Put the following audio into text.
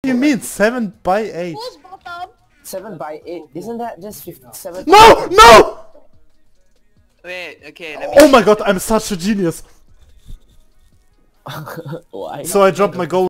you mean 7 by 8? Who's bottom? 7 by 8. Isn't that just 57? No! No! Wait, okay, let me... Oh my god, I'm such a genius. Why? So I dropped my goal.